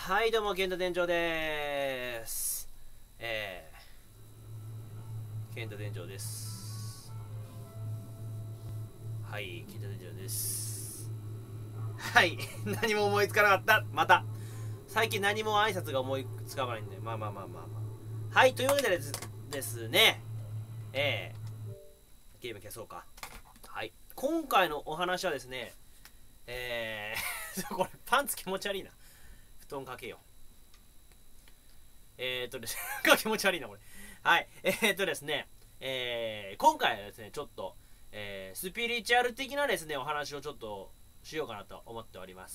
はい、どうも、健太店長でーす。健太店長です。はい、健太店長です。はい、何も思いつかなかった。また。最近何も挨拶が思いつかないんで、まあ。はい、というわけでですね、ゲーム消そうか。はい、今回のお話はですね、これ、パンツ気持ち悪いな。布団かけよう。です気持ち悪いなこれ。はい、ですね、今回はですねちょっと、スピリチュアル的なですねお話をちょっとしようかなと思っております。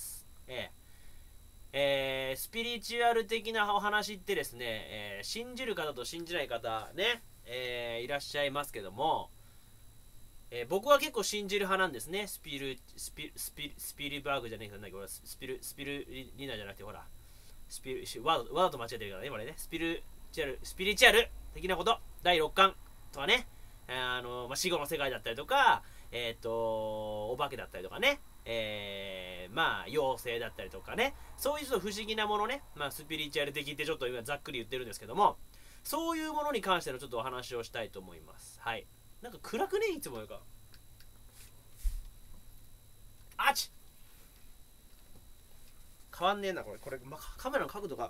スピリチュアル的なお話ってですね、信じる方と信じない方ね、いらっしゃいますけども、僕は結構信じる派なんですね。スピルバーグじゃねえかな、これスピルリナじゃなくて、ほらわざと間違えてるからね、これね。スピリチュアル的なこと、第6巻とかね、死後の世界だったりとか、お化けだったりとかね、妖精だったりとかね、そういう不思議なものね、スピリチュアル的ってちょっと今ざっくり言ってるんですけども、そういうものに関してのちょっとお話をしたいと思います。はい。なんか暗くね、いつもよか。あち変わんねえな、これ、カメラの角度が。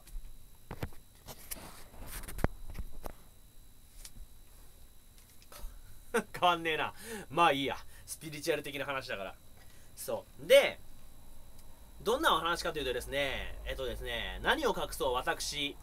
変わんねえな。まあいいや。スピリチュアル的な話だから。そう。で、どんなお話かというとですね、何を隠そう私、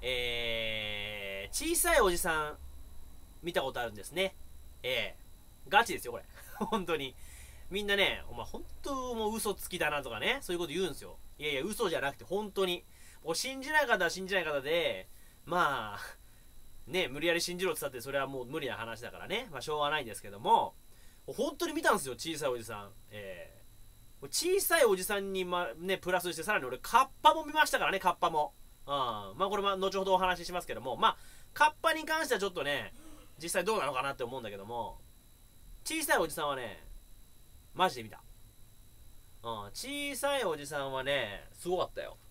小さいおじさん、見たことあるんですね。ガチですよ、これ。本当に。みんなね、お前本当もう嘘つきだなとかね、そういうこと言うんですよ。いやいや、嘘じゃなくて本当に。もう信じない方は信じない方で、ね、無理やり信じろって言ったってそれはもう無理な話だからね、しょうがないんですけども、本当に見たんですよ、小さいおじさん。小さいおじさんに、プラスしてさらに俺カッパも見ましたからね、カッパも。これ後ほどお話ししますけども、カッパに関してはちょっとね、実際どうなのかなって思うんだけども、小さいおじさんはね、マジで見た。小さいおじさんはね、すごかったよ。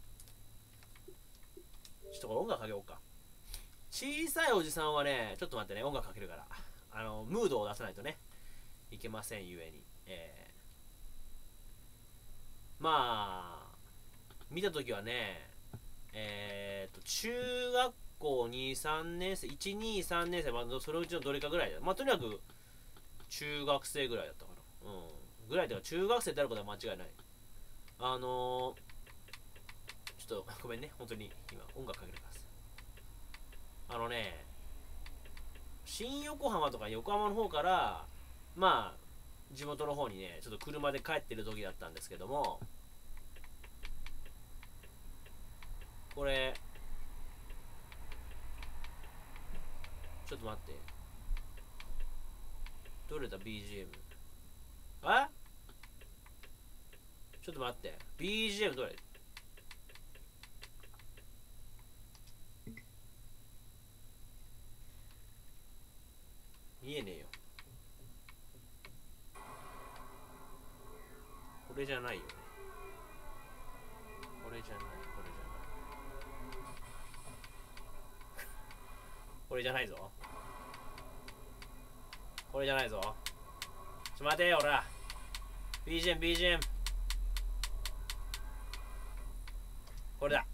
ちょっとこれ音楽かけようか。小さいおじさんはね、ちょっと待ってね、音楽かけるから。ムードを出さないとね、いけませんゆえに。見たときはね、中学校2、3年生、1、2、3年生、そのうちのどれかぐらいだ。とにかく、中学生ぐらいだったかな。ぐらいだから中学生であることは間違いない。ちょっとごめんね、本当に今音楽かけてます。新横浜とか横浜の方から、地元の方にね、ちょっと車で帰ってる時だったんですけども、これ、ちょっと待って。どれだ、BGM。ちょっと待って。BGM どれ？見えねえよ。これじゃないよね。これじゃない。これじゃないぞ。これじゃないぞ。ちょ待てよ、ほら。BGM。これだ。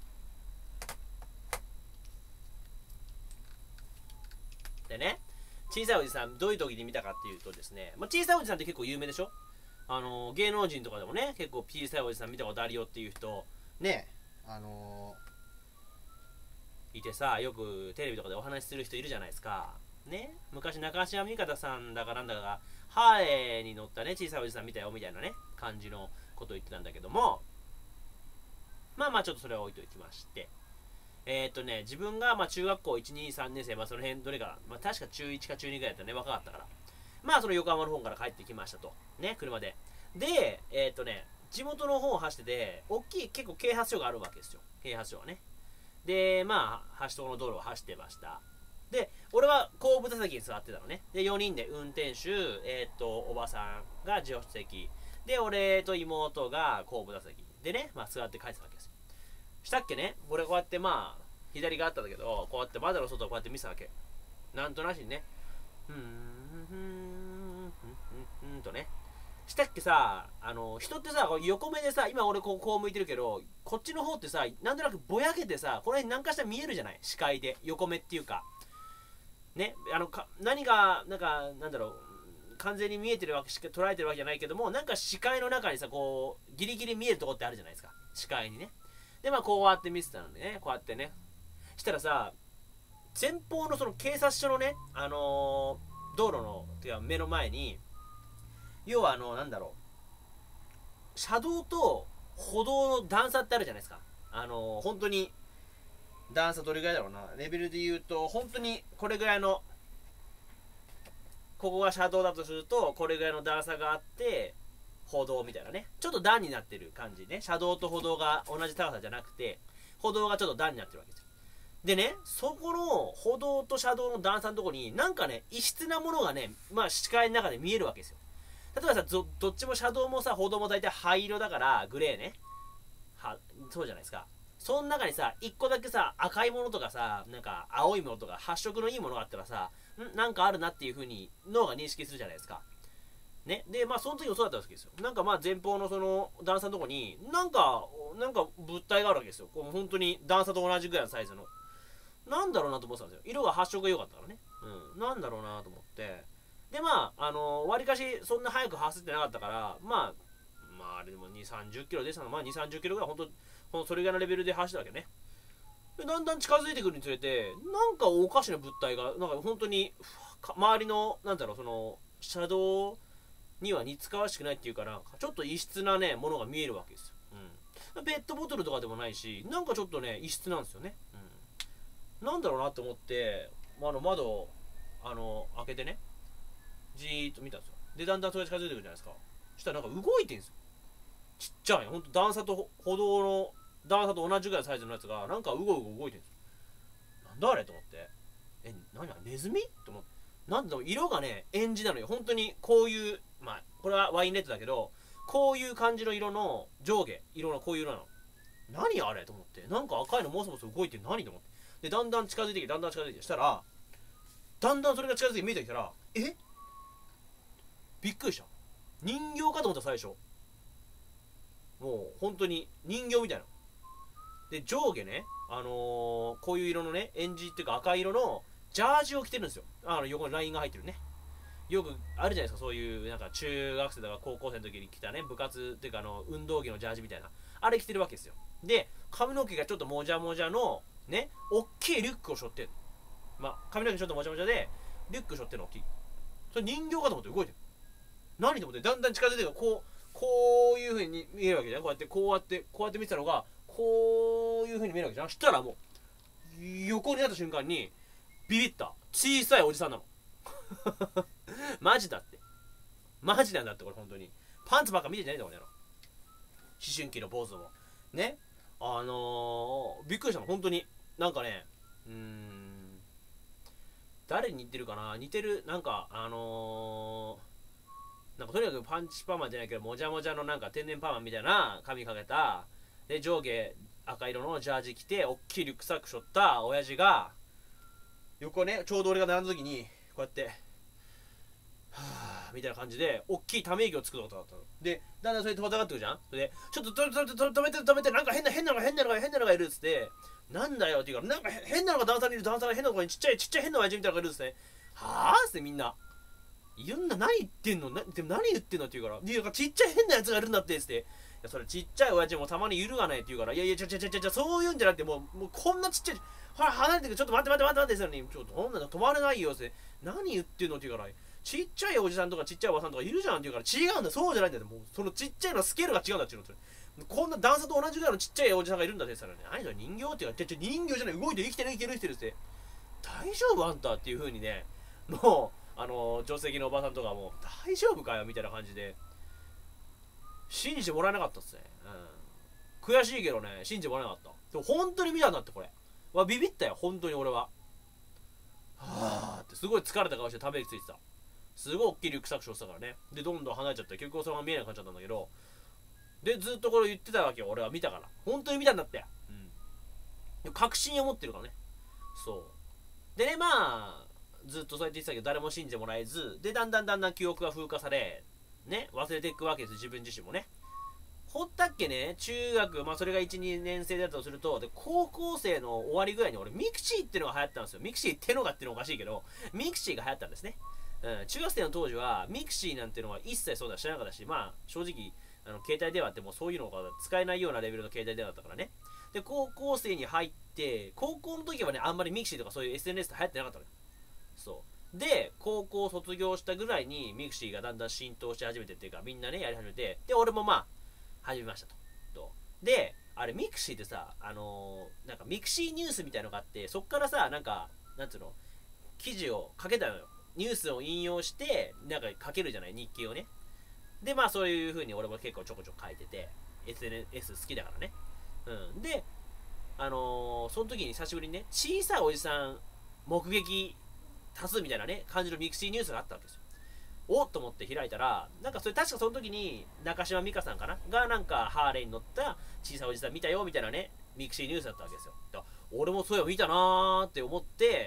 でね、小さいおじさん、どういう時に見たかっていうとですね、小さいおじさんって結構有名でしょ？芸能人とかでもね、結構小さいおじさん見たことあるよっていう人、ね、いてさ、よくテレビとかでお話しする人いるじゃないですか。ね、昔中島美嘉さんだかなんだかが、ハーレーに乗ったね、小さいおじさん見たよみたいなね、感じのことを言ってたんだけども、ちょっとそれは置いときまして、自分が中学校1、2、3年生、その辺どれか、確か中1か中2ぐらいだったね、若かったから。その横浜の方から帰ってきましたと。ね、車で。で、地元の方を走ってて、大きい結構啓発所があるわけですよ。啓発所はね。で、端との道路を走ってました。で、俺は後部座席に座ってたのね。で、4人で運転手、おばさんが助手席。で、俺と妹が後部座席。でね、座って帰ってたわけですよ。 したっけね。俺こうやってまあ左があったんだけど、こうやって窓の外をこうやって見てたわけ。なんとなしにね。とね。したっけさ、人ってさ、横目でさ、今俺こう向いてるけど、こっちの方ってさ、なんとなくぼやけてさ、これ何かしら見えるじゃない、視界で。横目っていうか。ね、何が、なんだろう、完全に見えてるわけしか捉えてるわけじゃないけども、なんか視界の中にさ、こう、ギリギリ見えるとこってあるじゃないですか。視界にね。で、まあ、こうやって見てたのね、こうやってね。したらさ、前方のその警察署のね、道路の、てか目の前に、要はなんだろう、車道と歩道の段差ってあるじゃないですか。本当に、段差どれぐらいだろうな。レベルで言うと、本当にこれぐらいの、ここが車道だとすると、これぐらいの段差があって、歩道みたいなね。ちょっと段になってる感じね。車道と歩道が同じ高さじゃなくて、歩道がちょっと段になってるわけですよ。でね、そこの歩道と車道の段差のところに、なんかね、異質なものがね、まあ視界の中で見えるわけですよ。例えばさ、どっちも車道もさ、歩道も大体灰色だから、グレーね。そうじゃないですか。その中にさ、一個だけさ、赤いものとかさ、なんか青いものとか発色のいいものがあったらさ、なんかあるなっていう風に脳が認識するじゃないですか。ね。で、まあその時もそうだったわけですよ。なんかまあ前方のその段差のとこに、なんか物体があるわけですよ。こう本当に段差と同じぐらいのサイズの。なんだろうなと思ってたんですよ。色が発色が良かったからね。なんだろうなと思って。で、まあ、わりかしそんな速く走ってなかったから、まあ、あれでも2、30キロでしたの。まあ2、30キロぐらい、本当それぐらいのレベルで走ったわけね。で、だんだん近づいてくるにつれて、なんかおかしな物体が、なんか本当に、周りの、なんだろう、その、車道には似つかわしくないっていうかな、ちょっと異質なね、ものが見えるわけですよ。ペットボトルとかでもないし、なんかちょっとね、異質なんですよね。なんだろうなと思って、窓を、開けてね、じーっと見たんですよ。で、だんだんそれが近づいてくるじゃないですか。そしたらなんか動いてんですよ。ちっちゃい、ほんと段差と歩道の段差と同じぐらいのサイズのやつが、なんか動いてんですよ。なんだあれと思って。何あれ、ネズミと思って。なんだろう、色がね、エンジなのよ。本当にこういう、まあ、これはワインレッドだけど、こういう感じの色の上下、色のこういう色なの。何あれと思って。なんか赤いのもそもそ動いてる何と思って。で、だんだん近づいてきて、だんだん近づいてきて、したら、だんだんそれが近づいて見えてきたら、びっくりした。人形かと思った最初。もう本当に人形みたいな。で、上下ね、こういう色のね、エンジっていうか赤色のジャージを着てるんですよ。横にラインが入ってるね。よくあるじゃないですか、そういうなんか中学生とか高校生の時に着たね、部活っていうか運動着のジャージみたいな。あれ着てるわけですよ。で、髪の毛がちょっともじゃもじゃの、ね、おっきいリュックを背負ってる。まあ、髪の毛ちょっともじゃもじゃで、リュック背負ってるの大きい。それ人形かと思って動いてる。何と思ってだんだん近づいてるからこういう風に見えるわけじゃん。こうやって見てたのがこういう風に見えるわけじゃん。したらもう横になった瞬間にビビった。小さいおじさんなの。マジだって。マジなんだってこれ本当に。パンツばっか見てんじゃないんだこれやろ。思春期の坊主もね。びっくりしたの本当に。なんかね、誰に似てるかな。似てるなんかなんかとにかくパンチパーマじゃないけどもじゃもじゃのなんか天然パーマみたいな髪かけたで上下赤色のジャージ着ておっきいリュックサック背負った親父が横ねちょうど俺が並んだ時にこうやってはぁみたいな感じでおっきいため息をつくことだったのでだんだんそれ飛ばさがってくるじゃん。それでちょっと止めてなんか変なのがいるっつってなんだよって言うからなんか変なのが段差にいる変なのがちっちゃい変な親父みたいなのがいるっつってはぁっつってみんな言うんだ何言ってんのでも何言ってんのって言うからでちっちゃい変なやつがいるんだってっつっていやそれちっちゃい親父もたまにいるがねって言うからいやそういうんじゃなくてもうこんなちっちゃいほら離れてくちょっと待ってって言ったのにちょっとこんなの止まれないよって何言ってんのって言うからちっちゃいおじさんとかちっちゃいおばさんとかいるじゃんって言うから違うんだそうじゃないんだよもうそのちっちゃいのスケールが違うんだって言うのこんな段差と同じぐらいのちっちゃいおじさんがいるんだって言ったらね何それ人形って言うから人形じゃない動いて生きてるって大丈夫あんたっていう風にねもう助手席のおばさんとかも大丈夫かよみたいな感じで信じてもらえなかったっすね、悔しいけどね信じてもらえなかったでも本当に見たんだってこれビビったよ本当に俺ははぁってすごい疲れた顔してため息ついてたすごい大きいリュックサック背負ってたからねでどんどん離れちゃって結局そのまま見えなくなっちゃったんだけどでずっとこれ言ってたわけよ俺は見たから本当に見たんだって確信を持ってるからね。そうでね、まあずっとそうやって言ってたけど誰も信じてもらえず、でだんだん記憶が風化されね、忘れていくわけです。自分自身もね。ほったっけね、中学、まあそれが1、2年生だとすると、で、高校生の終わりぐらいに俺、ミクシーってのが流行ったんですよ。ミクシーってのがってのおかしいけど、ミクシーが流行ったんですね。中学生の当時は、ミクシーなんてのは一切そうだ知らなかったし、まあ正直、携帯電話ってもうそういうのが使えないようなレベルの携帯電話だったからね。で、高校生に入って、高校の時はね、あんまりミクシーとかそういう SNS って流行ってなかったのよ。そうで高校卒業したぐらいにミクシーがだんだん浸透し始めてっていうか、みんなねやり始めて、で俺もまあ始めましたと。であれミクシーってさ、なんかミクシーニュースみたいのがあって、そっからさ、なんかなんつうの、記事を書けたのよ。ニュースを引用してなんか書けるじゃない、日記をね。でまあそういう風に俺も結構ちょこちょこ書いてて、 SNS 好きだからね。でその時に久しぶりにね、小さいおじさん目撃多数みたいなね感じのミクシーニュースがあったわけですよ。おっと思って開いたら、なんかそれ確かその時に中島美嘉さんかなが、なんかハーレーに乗った小さいおじさん見たよみたいなね、ミクシーニュースだったわけですよ。だから俺もそういえば見たなーって思って、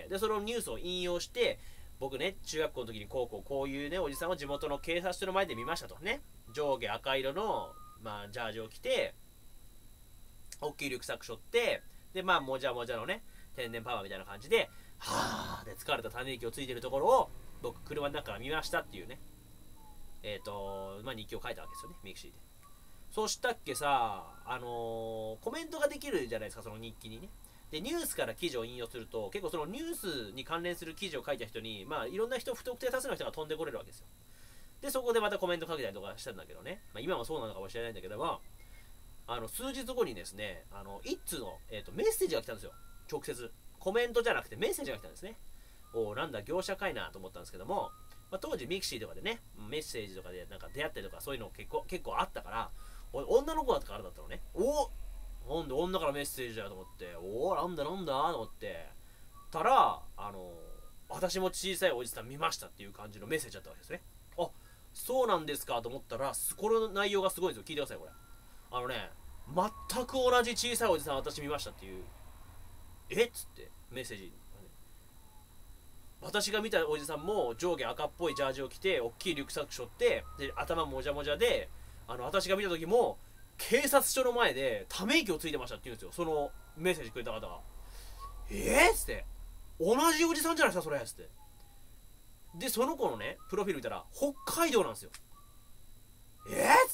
でそのニュースを引用して、僕ね中学校の時にこういうねおじさんを地元の警察署の前で見ましたとね。上下赤色のまあジャージを着て、大きいリュックサック背負って、でまあもじゃもじゃのね天然パワーみたいな感じで、はぁーで疲れたため息をついてるところを僕車の中から見ましたっていうね、まあ日記を書いたわけですよね、ミクシーで。そうしたっけさ、コメントができるじゃないですか、その日記にね。でニュースから記事を引用すると、結構そのニュースに関連する記事を書いた人に、まあいろんな人、不特定多数の人が飛んでこれるわけですよ。でそこでまたコメントかけたりとかしたんだけどね、まあ、今もそうなのかもしれないんだけども、数日後にですね、一通の、メッセージが来たんですよ。直接コメントじゃなくてメッセージが来たんですね。おなんだ業者かいなと思ったんですけども、まあ、当時ミクシーとかでねメッセージとかでなんか出会ったりとかそういうの結構あったから、女の子だったからだったのね。なんで女からメッセージだと思って、なんだと思ってたら、私も小さいおじさん見ましたっていう感じのメッセージだったわけですね。あ、そうなんですかと思ったら、これの内容がすごいんですよ。聞いてくださいこれ。全く同じ小さいおじさん私見ましたっていう、っつってメッセージ、私が見たおじさんも上下赤っぽいジャージを着て、大きいリュックサック背負って、で頭もじゃもじゃで、私が見た時も警察署の前でため息をついてましたって言うんですよ、そのメッセージくれた方が。っつって、同じおじさんじゃないですかそれっつって。でその子のねプロフィール見たら北海道なんですよ。っつって、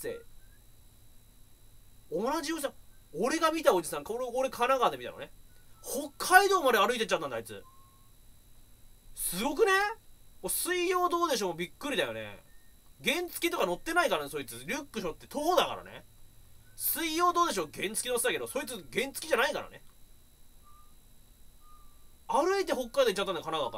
同じおじさん、俺が見たおじさん、俺神奈川で見たのね、北海道まで歩いてっちゃったんだあいつ。すごくね。水曜どうでしょうもびっくりだよね。原付とか乗ってないからね、そいつリュック背負って徒歩だからね。水曜どうでしょう原付乗ってたけど、そいつ原付じゃないからね。歩いて北海道行っちゃったんだよ、神奈川から。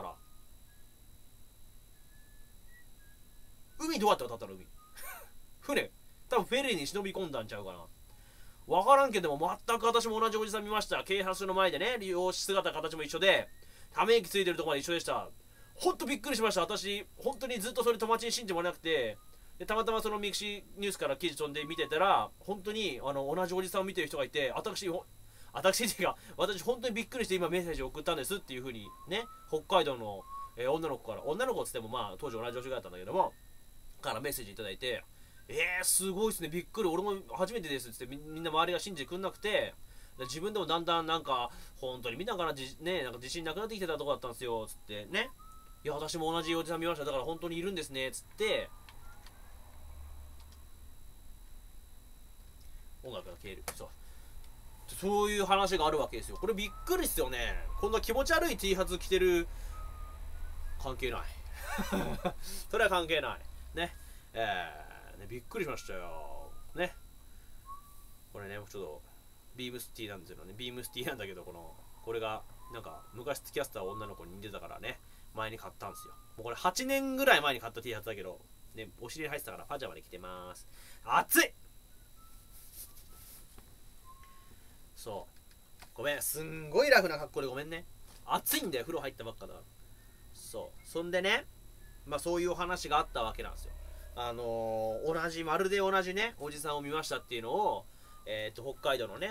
海どうやって渡ったの？海船、多分フェリーに忍び込んだんちゃうかな。分からんけども、全く私も同じおじさん見ました。警察署の前でね、容姿形も一緒で、ため息ついてるところまで一緒でした。ほんとびっくりしました。私本当にずっとそれ友達に信じてもらえなくて、でたまたまそのミクシーニュースから記事飛んで見てたら、本当に同じおじさんを見てる人がいて、私っていうか私本当にびっくりして今メッセージを送ったんですっていう風にね、北海道の、女の子から、女の子っつってもまあ当時同じ女子だったんだけどもからメッセージいただいて、すごいっすね、びっくり、俺も初めてですっつって、みんな周りが信じてくんなくて、自分でもだんだんなんか本当に見たからね、なんか自信なくなってきてたとこだったんですよつってね。いや私も同じおじさん見ました、だから本当にいるんですねつって音楽が消える。そういう話があるわけですよ。これびっくりっすよね。こんな気持ち悪い T シャツ着てる、関係ないそれは関係ないね。ね、びっくりしましたよね。これねちょっとビームスティーなんですよね。ビームスティーなんだけど、これがなんか昔付き合ってた女の子に似てたからね、前に買ったんですよ。もうこれ8年ぐらい前に買った T シャツだけどね、お尻に入ってたからパジャマで着てます。暑い。ごめん、すんごいラフな格好でごめんね。暑いんだよ、風呂入ったばっかだ。そんでね、まあそういうお話があったわけなんですよ。まるで同じねおじさんを見ましたっていうのを、北海道のね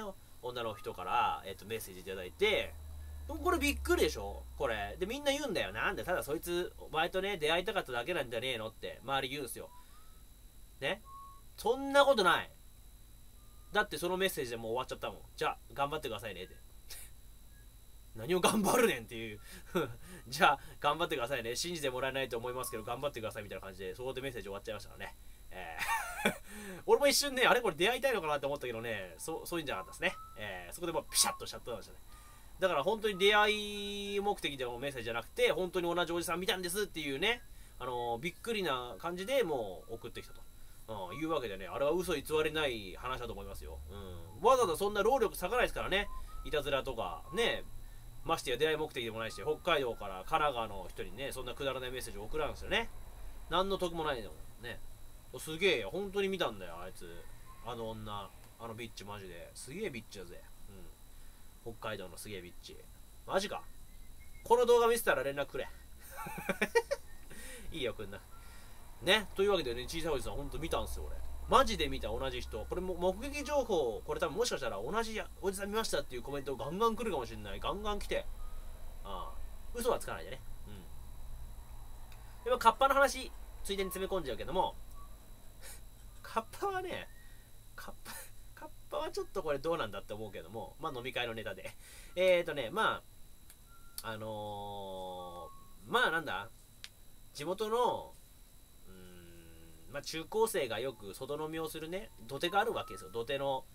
女の人から、メッセージいただいて、これびっくりでしょこれ。で、みんな言うんだよ。なんで、ただそいつ、お前とね、出会いたかっただけなんじゃねえのって周り言うんすよ。ね。そんなことない。だってそのメッセージでもう終わっちゃったもん。じゃあ、頑張ってくださいねって。何を頑張るねんっていうじゃあ、頑張ってくださいね。信じてもらえないと思いますけど、頑張ってくださいみたいな感じで、そこでメッセージ終わっちゃいましたからね。俺も一瞬ね、あれこれ出会いたいのかなって思ったけどね、そういうんじゃなかったですね。そこでもうピシャッとしちゃったんですよね。だから本当に出会い目的でのメッセージじゃなくて、本当に同じおじさん見たんですっていうね、びっくりな感じでもう送ってきたと、いうわけでね、あれは嘘偽りない話だと思いますよ。わざわざそんな労力割かないですからね、いたずらとかね、ましてや出会い目的でもないし、北海道から神奈川の人にね、そんなくだらないメッセージを送らんですよね。何の得もないんだもんね。すげえよ、本当に見たんだよ、あいつ。あの女、あのビッチマジで。すげえビッチだぜ。北海道のすげえビッチ。マジか。この動画見せたら連絡くれ。いいよ、くんな。ね。というわけでね、小さいおじさん、ほんと見たんすよ、俺。マジで見た、同じ人。これも目撃情報、これ多分もしかしたら同じおじさん見ましたっていうコメントガンガン来るかもしれない。ガンガン来て。嘘はつかないでね。でも、カッパの話、ついでに詰め込んじゃうけども、カッパはね、カッパはちょっとこれどうなんだって思うけども、まあ飲み会のネタで。まあ、まあなんだ、地元の、まあ中高生がよく外飲みをするね、土手があるわけですよ。土手の、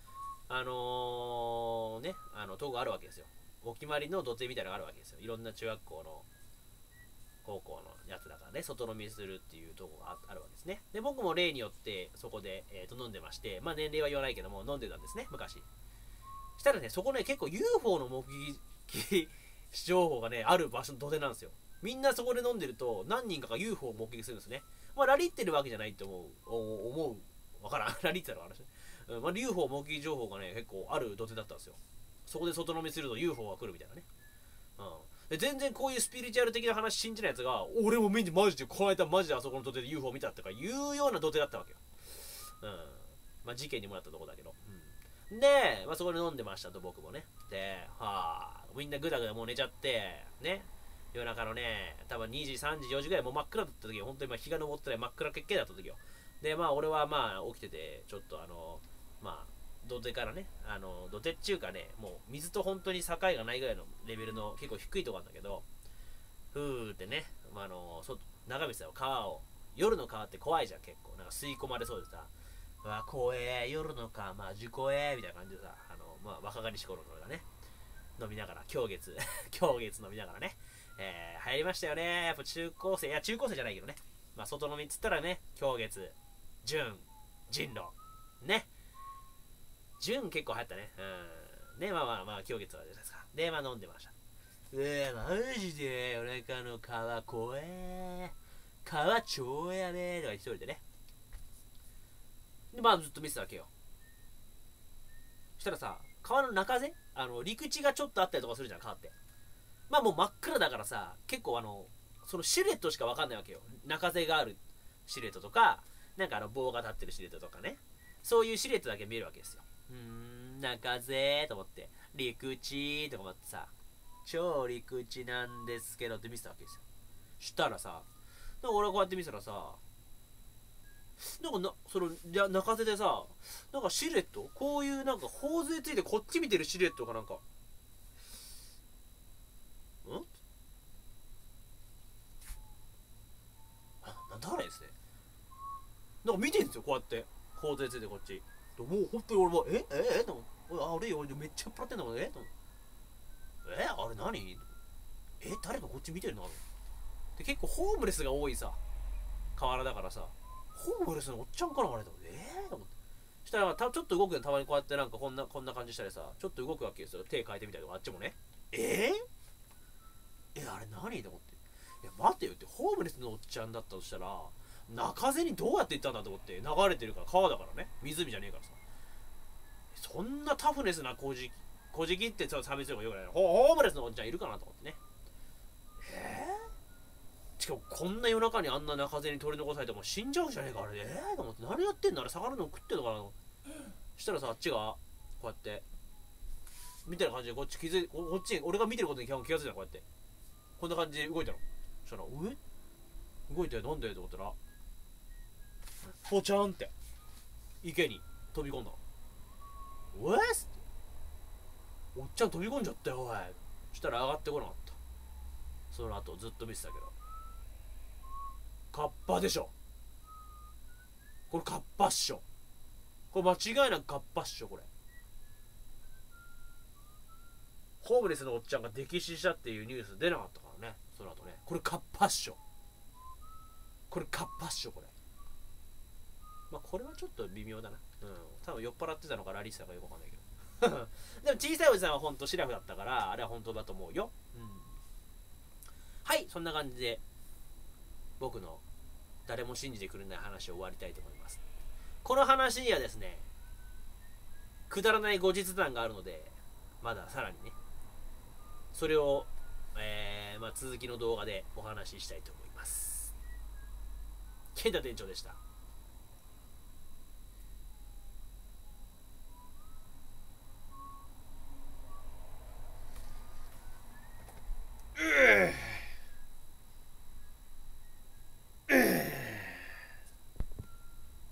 とこがあるわけですよ。お決まりの土手みたいなのがあるわけですよ。いろんな中学校の、高校のやつだからね、外飲みするっていうとこがあるわけですね。で、僕も例によってそこで、飲んでまして、まあ年齢は言わないけども、飲んでたんですね、昔。したらね、そこね、結構 UFO の目撃情報がね、ある場所の土手なんですよ。みんなそこで飲んでると、何人かが UFO を目撃するんですね。まあ、ラリってるわけじゃないと思う。わからん。ラリってたの話ね。まあ、UFO 目撃情報がね、結構ある土手だったんですよ。そこで外飲みすると UFO が来るみたいなね。で全然こういうスピリチュアル的な話信じないやつが、俺も見てマジで、この間マジであそこの土手で UFO 見たとかいうような土手だったわけよ。まあ事件にもなったとこだけど。で、まあそこで飲んでましたと僕もね。で、みんなぐだぐだもう寝ちゃって、ね。夜中のね、多分2時、3時、4時ぐらいもう真っ暗だった時よ。本当に日が昇ってない真っ暗けっけだった時よ。で、まあ俺はまあ起きてて、ちょっとまあ、土手からね、土手っていうかね、もう水と本当に境がないぐらいのレベルの結構低いとこなんだけど、ふーってね、眺めてたよ、川を。夜の川って怖いじゃん、結構。なんか吸い込まれそうでさ、怖え、夜の川、マジ怖え、みたいな感じでさ、若かりし頃の俺がね、飲みながら、狂月飲みながらね、流行りましたよね。やっぱ中高生じゃないけどね。まあ、外飲みっつったらね、狂月、純、人狼、ね。純結構流行ったね。ね、まあ、狂月はじゃないですか。で、まあ飲んでました。マジで、夜中の川怖え。川超やべえとか一人でね。で、まあずっと見てたわけよ。したらさ、川の中背陸地がちょっとあったりとかするじゃん、川って。まあもう真っ暗だからさ、結構そのシルエットしかわかんないわけよ。中背があるシルエットとか、なんか棒が立ってるシルエットとかね。そういうシルエットだけ見えるわけですよ。中背と思って、陸地とか思ってさ、超陸地なんですけどって見せたわけですよ。したらさ、なんか俺がこうやって見せたらさ、なんか中背でさ、なんかシルエットこういうなんか頬杖ついてこっち見てるシルエットがなんか、なんだあれですね。なんか見てんですよ、こうやって。頬杖ついてこっち。もう本当に俺も、と思って。あれ俺めっちゃ酔っ払ってんだもん、と思って。あれ何誰かこっち見てるので結構ホームレスが多いさ、河原だからさ、ホームレスのおっちゃんかなあれと思って。と思って。したらちょっと動くよ、たまにこうやってなんかこんな感じしたりさ、ちょっと動くわけですよ。手変えてみたりとか、あっちもね。あれ何と思って。待てよって、ホームレスのおっちゃんだったとしたら、中背にどうやって行ったんだと思って、流れてるから、川だからね。湖じゃねえからさ。そんなタフネスな小じきって差別用がよくない。ホームレスのおっちゃんいるかなと思ってね。しかもこんな夜中にあんな中背に取り残されても死んじゃうじゃねえか、あれ。と思って、何やってんのあれ、魚の食ってんのかな。したらさ、あっちが、こうやって、 みたいな感じでこっち気づいて、こっちに俺が見てることに気がついたの。こうやってこんな感じで動いたの。そしたら動いてなんでと思ったらポチャンって池に飛び込んだの。おえっつって、おっちゃん飛び込んじゃったよおい。そしたら上がってこなかった。その後ずっと見てたけど、カッパでしょこれ。カッパっしょこれ。間違いなくカッパっしょこれ。ホームレスのおっちゃんが溺死したっていうニュース出なかったからね。その後ね、これカッパっしょこれ。カッパっしょこれ。まあこれはちょっと微妙だな。多分酔っ払ってたのかラリーしたかよくわかんないけどでも小さいおじさんはほんとシラフだったから、あれは本当だと思うよ。はい、そんな感じで僕の誰も信じてくれない話を終わりたいと思います。この話にはですね、くだらない後日談があるので、まださらにね、それを、続きの動画でお話ししたいと思います。健太店長でした。